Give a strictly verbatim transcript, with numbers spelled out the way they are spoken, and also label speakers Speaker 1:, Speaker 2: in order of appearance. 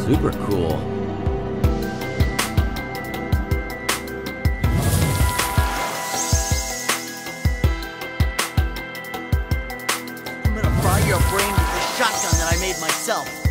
Speaker 1: Super cool.
Speaker 2: I'm gonna fry your brain with this shotgun that I made myself.